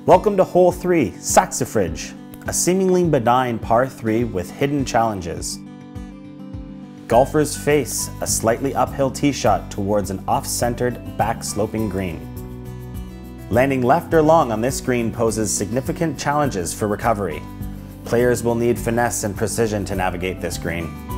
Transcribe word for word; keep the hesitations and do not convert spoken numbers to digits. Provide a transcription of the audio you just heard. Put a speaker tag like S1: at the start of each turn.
S1: Welcome to hole three, Saxifrage, a seemingly benign par three with hidden challenges. Golfers face a slightly uphill tee shot towards an off-centered, back-sloping green. Landing left or long on this green poses significant challenges for recovery. Players will need finesse and precision to navigate this green.